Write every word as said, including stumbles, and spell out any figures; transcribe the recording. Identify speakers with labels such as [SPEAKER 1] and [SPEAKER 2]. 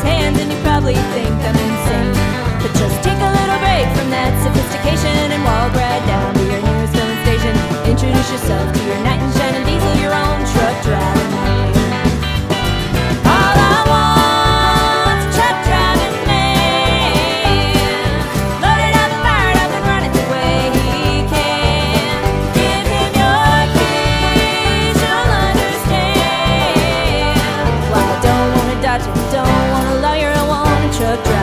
[SPEAKER 1] his hands and you probably think I'm insane. But just take a little break from that sophistication and walk right down to your nearest filling station. Introduce yourself to your knight in shining diesel, your own truck driving man. All I want's a truck driving man, loaded up, fired up, and running the way he can. Give him your keys, you'll understand why I don't want a Dodge, I don't want a lawyer, I want a truck driver.